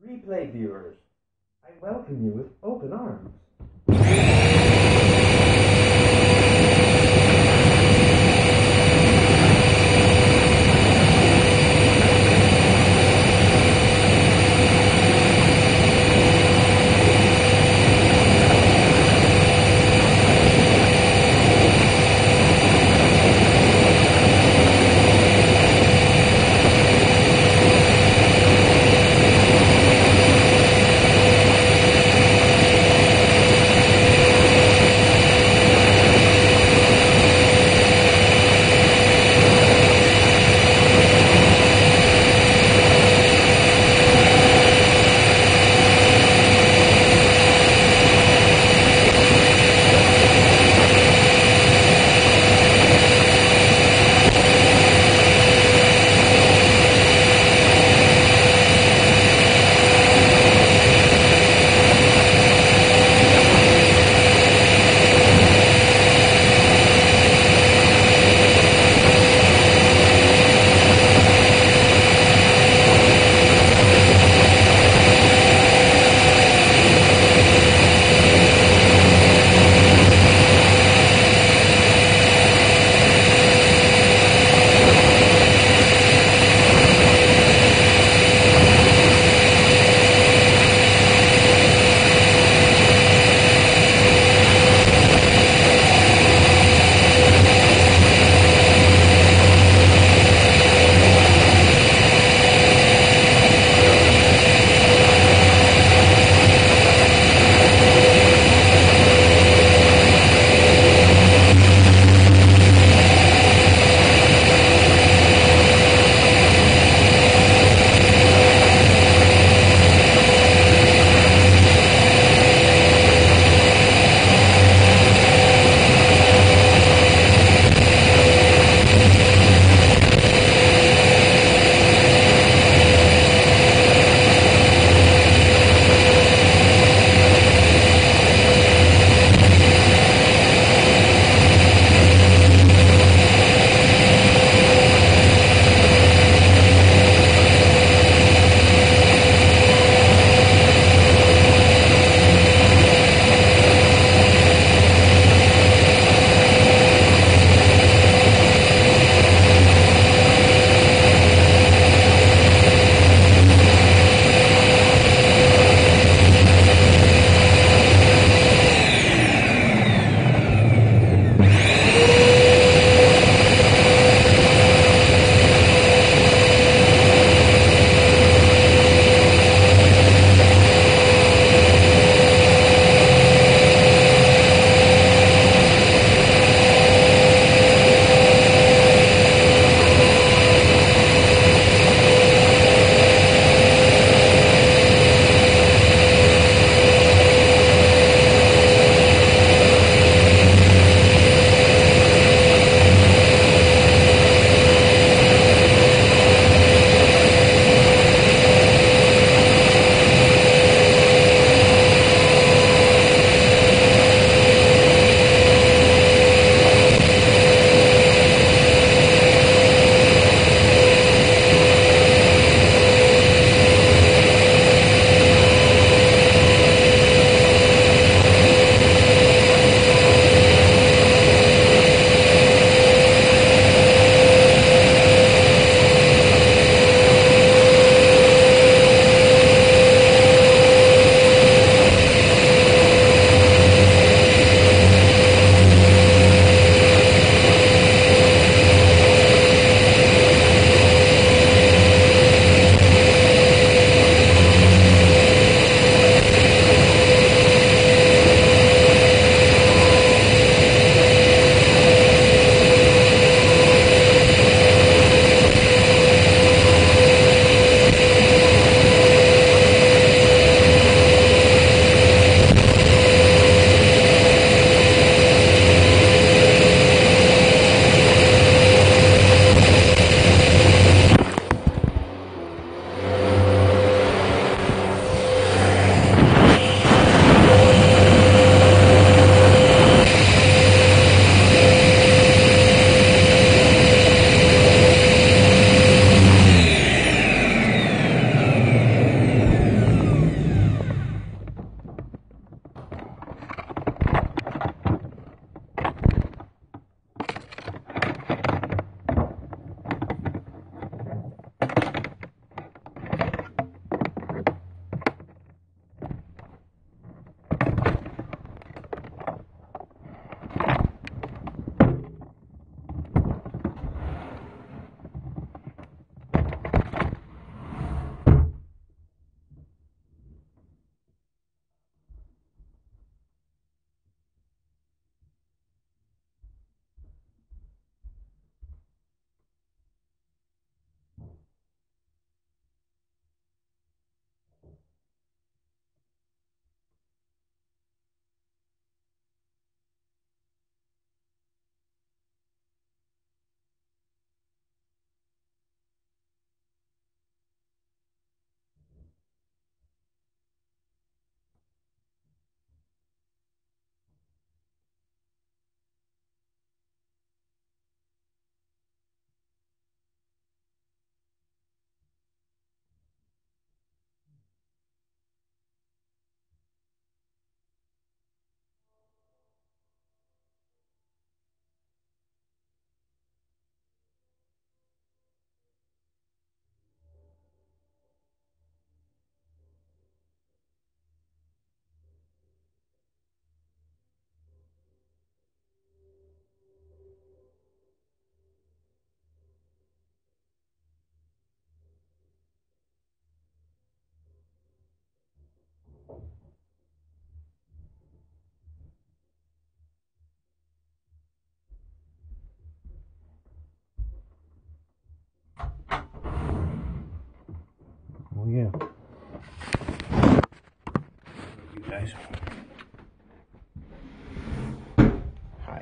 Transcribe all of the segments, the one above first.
Replay viewers, I welcome you with open arms. yeah. You guys. Hi.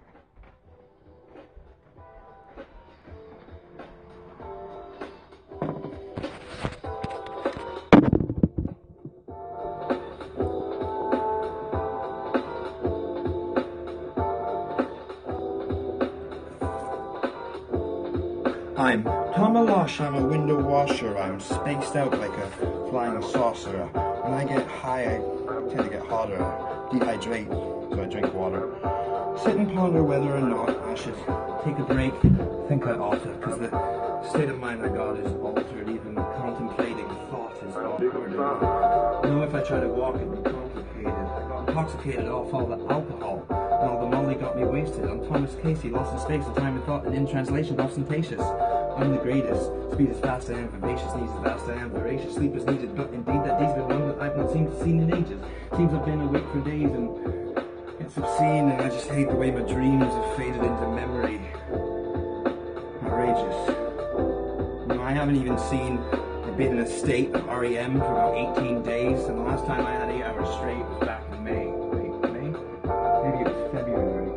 I'm Tom Alosh, I'm a window washer. I'm spaced out like a flying saucer. When I get high, I tend to get hotter. I dehydrate, so I drink water. Sit and ponder whether or not I should take a break. Think I ought to, because the state of mind I got is altered. Even contemplating thought is awkward. I know if I try to walk, it'd be complicated. I got intoxicated off all the alcohol, and all the molly got me wasted. I'm Thomas Casey, lost in space, and time and thought, and in translation, ostentatious. I'm the greatest. Speed is fast, I am vivacious. Needs is vast, I am voracious. Sleep is needed, but indeed that day's been one that I've not seemed to see in ages. Seems I've been awake for days, and it's obscene, and I just hate the way my dreams have faded into memory. Outrageous. You know, I haven't even been in a state of REM for about 18 days, and the last time I had 8 hours straight was back in May. Wait, May? Maybe it was February.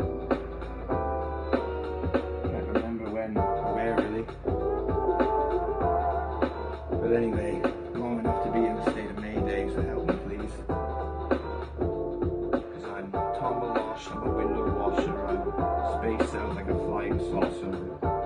Can't remember when or where, really. But anyway, long enough to be in the state of Mayday, so help me please. Because I'm Tom Alosh, I'm a window washer, I'm spaced out like a flying saucer.